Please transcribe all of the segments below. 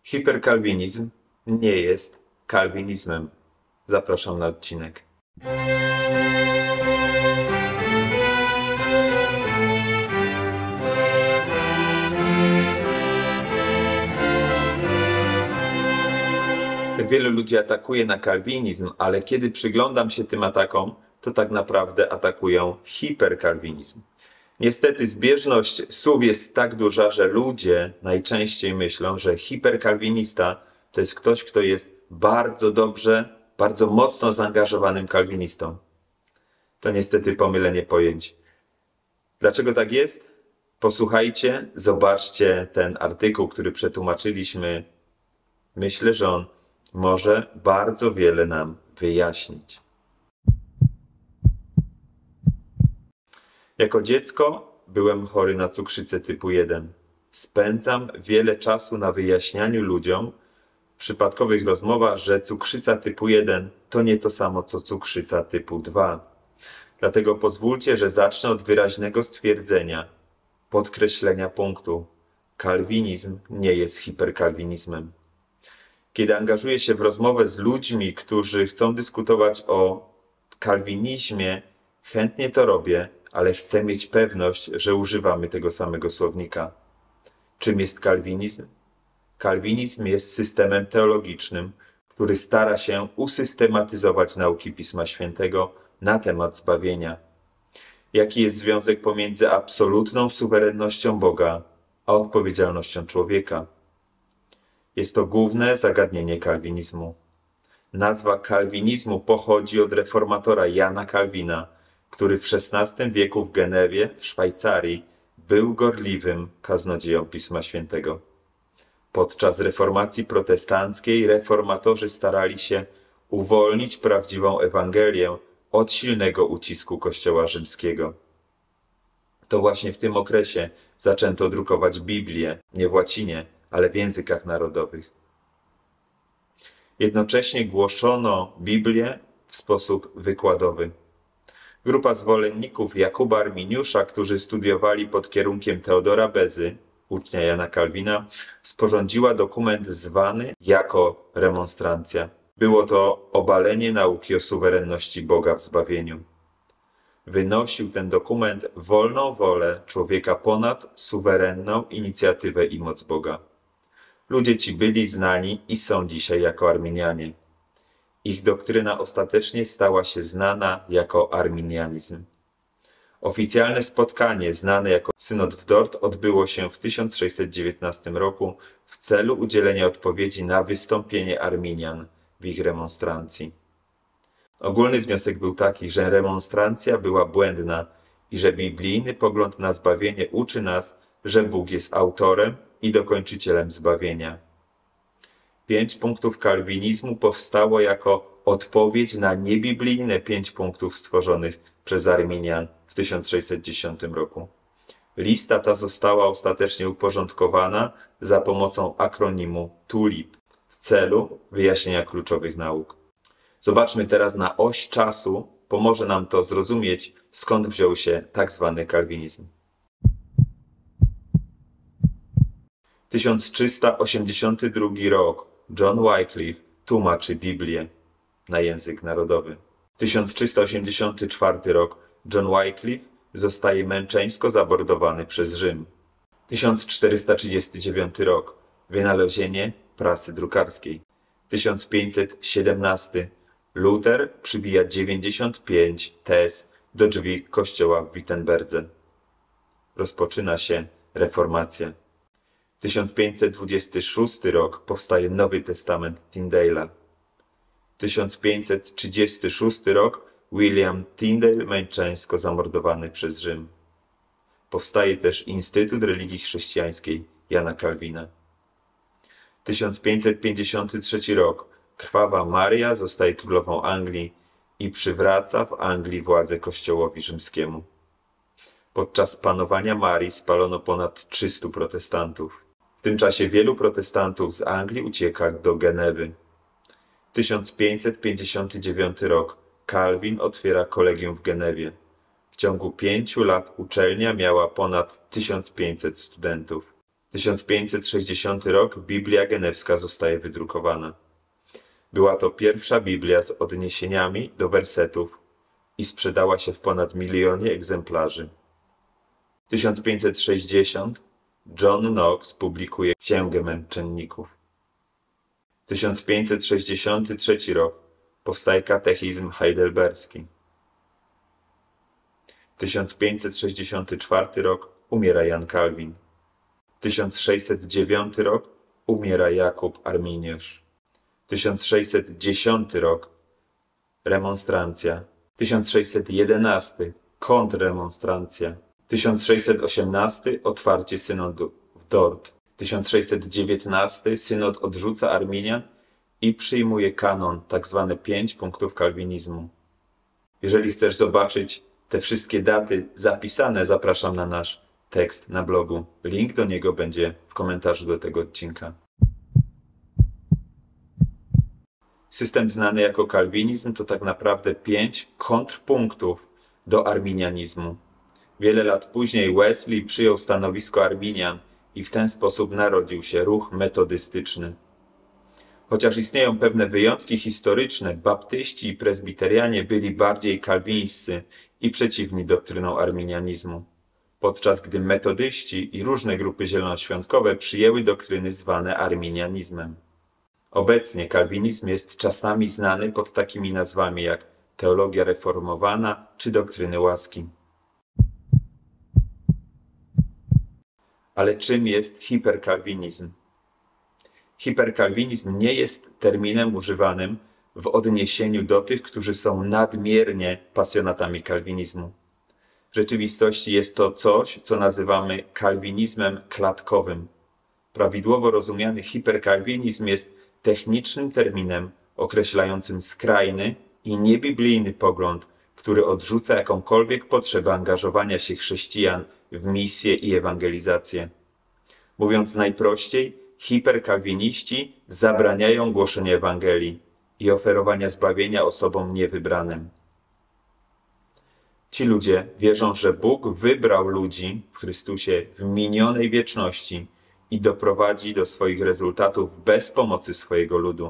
Hiperkalwinizm nie jest kalwinizmem. Zapraszam na odcinek. Wielu ludzi atakuje na kalwinizm, ale kiedy przyglądam się tym atakom, to tak naprawdę atakują hiperkalwinizm. Niestety zbieżność słów jest tak duża, że ludzie najczęściej myślą, że hiperkalwinista to jest ktoś, kto jest bardzo dobrze, bardzo mocno zaangażowanym kalwinistą. To niestety pomylenie pojęć. Dlaczego tak jest? Posłuchajcie, zobaczcie ten artykuł, który przetłumaczyliśmy. Myślę, że on może bardzo wiele nam wyjaśnić. Jako dziecko byłem chory na cukrzycę typu 1. Spędzam wiele czasu na wyjaśnianiu ludziom w przypadkowych rozmowach, że cukrzyca typu 1 to nie to samo co cukrzyca typu 2. Dlatego pozwólcie, że zacznę od wyraźnego stwierdzenia, podkreślenia punktu. Kalwinizm nie jest hiperkalwinizmem. Kiedy angażuję się w rozmowę z ludźmi, którzy chcą dyskutować o kalwinizmie, chętnie to robię, ale chcę mieć pewność, że używamy tego samego słownika. Czym jest kalwinizm? Kalwinizm jest systemem teologicznym, który stara się usystematyzować nauki Pisma Świętego na temat zbawienia. Jaki jest związek pomiędzy absolutną suwerennością Boga a odpowiedzialnością człowieka? Jest to główne zagadnienie kalwinizmu. Nazwa kalwinizmu pochodzi od reformatora Jana Kalwina, który w XVI wieku w Genewie, w Szwajcarii, był gorliwym kaznodzieją Pisma Świętego. Podczas reformacji protestanckiej reformatorzy starali się uwolnić prawdziwą Ewangelię od silnego ucisku Kościoła rzymskiego. To właśnie w tym okresie zaczęto drukować Biblię, nie w łacinie, ale w językach narodowych. Jednocześnie głoszono Biblię w sposób wykładowy. Grupa zwolenników Jakuba Arminiusza, którzy studiowali pod kierunkiem Teodora Bezy, ucznia Jana Kalwina, sporządziła dokument zwany jako remonstrancja. Było to obalenie nauki o suwerenności Boga w zbawieniu. Wynosił ten dokument wolną wolę człowieka ponad suwerenną inicjatywę i moc Boga. Ludzie ci byli znani i są dzisiaj jako Arminianie. Ich doktryna ostatecznie stała się znana jako arminianizm. Oficjalne spotkanie, znane jako Synod w Dort, odbyło się w 1619 roku w celu udzielenia odpowiedzi na wystąpienie Arminian w ich remonstrancji. Ogólny wniosek był taki, że remonstrancja była błędna i że biblijny pogląd na zbawienie uczy nas, że Bóg jest autorem i dokończycielem zbawienia. 5 punktów kalwinizmu powstało jako odpowiedź na niebiblijne 5 punktów stworzonych przez Arminian w 1610 roku. Lista ta została ostatecznie uporządkowana za pomocą akronimu TULIP w celu wyjaśnienia kluczowych nauk. Zobaczmy teraz na oś czasu, pomoże nam to zrozumieć, skąd wziął się tak zwany kalwinizm. 1382 rok. John Wycliffe tłumaczy Biblię na język narodowy. 1384 rok. John Wycliffe zostaje męczeńsko zamordowany przez Rzym. 1439 rok. Wynalezienie prasy drukarskiej. 1517. Luther przybija 95 tez do drzwi kościoła w Wittenberdze. Rozpoczyna się reformacja. 1526 rok powstaje Nowy Testament Tyndale'a. 1536 rok William Tyndale męczeńsko zamordowany przez Rzym. Powstaje też Instytut Religii Chrześcijańskiej Jana Kalwina. 1553 rok Krwawa Maria zostaje królową Anglii i przywraca w Anglii władzę Kościołowi rzymskiemu. Podczas panowania Marii spalono ponad 300 protestantów. W tym czasie wielu protestantów z Anglii ucieka do Genewy. 1559 rok. Kalwin otwiera kolegium w Genewie. W ciągu 5 lat uczelnia miała ponad 1500 studentów. 1560 rok Biblia Genewska zostaje wydrukowana. Była to pierwsza Biblia z odniesieniami do wersetów i sprzedała się w ponad 1 milionie egzemplarzy. 1560 John Knox publikuje Księgę Męczenników. 1563 rok powstaje Katechizm Heidelberski. 1564 rok umiera Jan Kalwin. 1609 rok umiera Jakub Arminiusz. 1610 rok remonstrancja. 1611 kontrremonstrancja. 1618 otwarcie synodu w Dort. 1619 synod odrzuca Arminian i przyjmuje kanon, tzw. 5 punktów kalwinizmu. Jeżeli chcesz zobaczyć te wszystkie daty zapisane, zapraszam na nasz tekst na blogu. Link do niego będzie w komentarzu do tego odcinka. System znany jako kalwinizm to tak naprawdę 5 kontrpunktów do arminianizmu. Wiele lat później Wesley przyjął stanowisko Arminian i w ten sposób narodził się ruch metodystyczny. Chociaż istnieją pewne wyjątki historyczne, baptyści i prezbiterianie byli bardziej kalwińscy i przeciwni doktrynom arminianizmu, podczas gdy metodyści i różne grupy zielonoświątkowe przyjęły doktryny zwane arminianizmem. Obecnie kalwinizm jest czasami znany pod takimi nazwami jak teologia reformowana czy doktryny łaski. Ale czym jest hiperkalwinizm? Hiperkalwinizm nie jest terminem używanym w odniesieniu do tych, którzy są nadmiernie pasjonatami kalwinizmu. W rzeczywistości jest to coś, co nazywamy kalwinizmem klatkowym. Prawidłowo rozumiany hiperkalwinizm jest technicznym terminem określającym skrajny i niebiblijny pogląd, który odrzuca jakąkolwiek potrzebę angażowania się chrześcijan w misję i ewangelizację. Mówiąc najprościej, hiperkalwiniści zabraniają głoszenia Ewangelii i oferowania zbawienia osobom niewybranym. Ci ludzie wierzą, że Bóg wybrał ludzi w Chrystusie w minionej wieczności i doprowadzi do swoich rezultatów bez pomocy swojego ludu.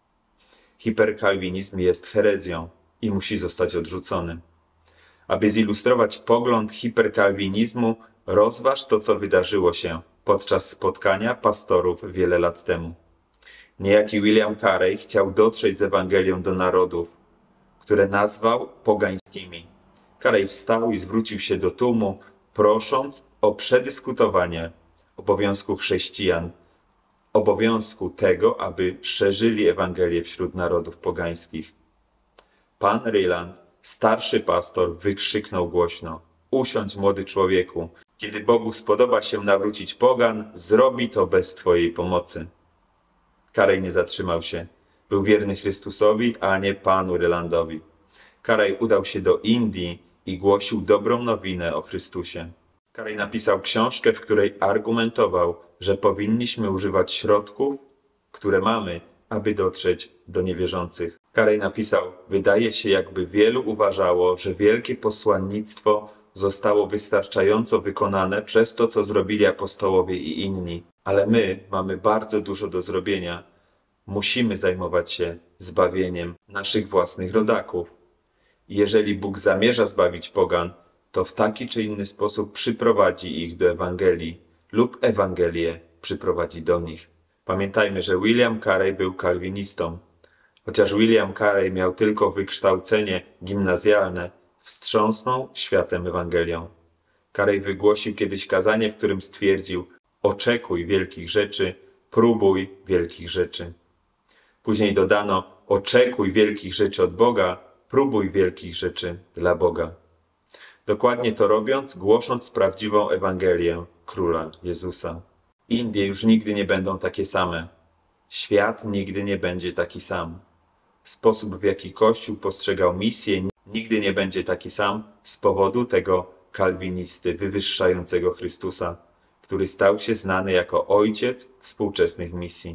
Hiperkalwinizm jest herezją i musi zostać odrzucony. Aby zilustrować pogląd hiperkalwinizmu, rozważ to, co wydarzyło się podczas spotkania pastorów wiele lat temu. Niejaki William Carey chciał dotrzeć z Ewangelią do narodów, które nazwał pogańskimi. Carey wstał i zwrócił się do tłumu, prosząc o przedyskutowanie obowiązku chrześcijan, obowiązku tego, aby szerzyli Ewangelię wśród narodów pogańskich. Pan Ryland, starszy pastor, wykrzyknął głośno: usiądź, młody człowieku, kiedy Bogu spodoba się nawrócić pogan, zrobi to bez twojej pomocy. Carey nie zatrzymał się. Był wierny Chrystusowi, a nie panu Rylandowi. Carey udał się do Indii i głosił dobrą nowinę o Chrystusie. Carey napisał książkę, w której argumentował, że powinniśmy używać środków, które mamy, aby dotrzeć do niewierzących. Carey napisał: wydaje się, jakby wielu uważało, że wielkie posłannictwo zostało wystarczająco wykonane przez to, co zrobili apostołowie i inni. Ale my mamy bardzo dużo do zrobienia. Musimy zajmować się zbawieniem naszych własnych rodaków. Jeżeli Bóg zamierza zbawić pogan, to w taki czy inny sposób przyprowadzi ich do Ewangelii lub Ewangelię przyprowadzi do nich. Pamiętajmy, że William Carey był kalwinistą. Chociaż William Carey miał tylko wykształcenie gimnazjalne, wstrząsnął światem Ewangelią. Carey wygłosił kiedyś kazanie, w którym stwierdził: oczekuj wielkich rzeczy, próbuj wielkich rzeczy. Później dodano: oczekuj wielkich rzeczy od Boga, próbuj wielkich rzeczy dla Boga. Dokładnie to robiąc, głosząc prawdziwą Ewangelię Króla Jezusa. Indie już nigdy nie będą takie same. Świat nigdy nie będzie taki sam. Sposób, w jaki Kościół postrzegał misję, nigdy nie będzie taki sam z powodu tego kalwinisty wywyższającego Chrystusa, który stał się znany jako ojciec współczesnych misji.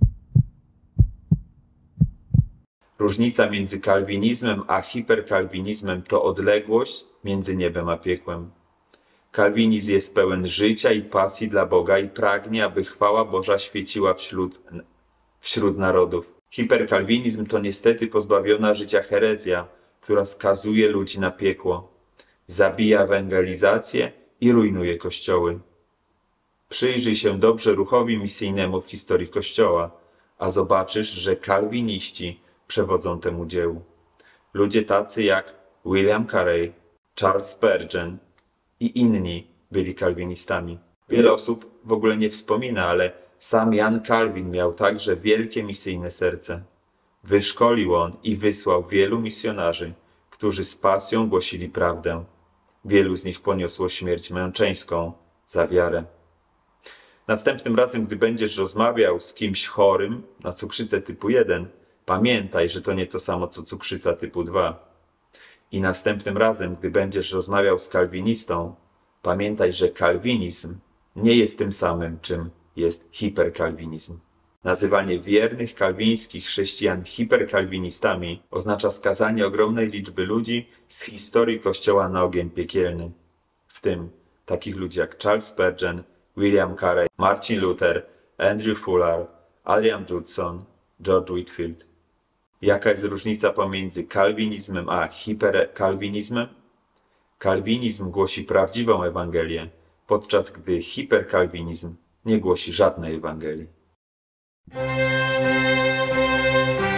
Różnica między kalwinizmem a hiperkalwinizmem to odległość między niebem a piekłem. Kalwinizm jest pełen życia i pasji dla Boga i pragnie, aby chwała Boża świeciła wśród narodów. Hiperkalwinizm to niestety pozbawiona życia herezja, która skazuje ludzi na piekło, zabija ewangelizację i rujnuje kościoły. Przyjrzyj się dobrze ruchowi misyjnemu w historii Kościoła, a zobaczysz, że kalwiniści przewodzą temu dziełu. Ludzie tacy jak William Carey, Charles Spurgeon i inni byli kalwinistami. Wiele osób w ogóle nie wspomina, ale sam Jan Kalwin miał także wielkie misyjne serce. Wyszkolił on i wysłał wielu misjonarzy, którzy z pasją głosili prawdę. Wielu z nich poniosło śmierć męczeńską za wiarę. Następnym razem, gdy będziesz rozmawiał z kimś chorym na cukrzycę typu 1, pamiętaj, że to nie to samo co cukrzyca typu 2. I następnym razem, gdy będziesz rozmawiał z kalwinistą, pamiętaj, że kalwinizm nie jest tym samym, czym jest hiperkalwinizm. Nazywanie wiernych kalwińskich chrześcijan hiperkalwinistami oznacza skazanie ogromnej liczby ludzi z historii Kościoła na ogień piekielny, w tym takich ludzi jak Charles Spurgeon, William Carey, Martin Luther, Andrew Fuller, Adrian Judson, George Whitefield. Jaka jest różnica pomiędzy kalwinizmem a hiperkalwinizmem? Kalwinizm głosi prawdziwą Ewangelię, podczas gdy hiperkalwinizm nie głosi żadnej Ewangelii.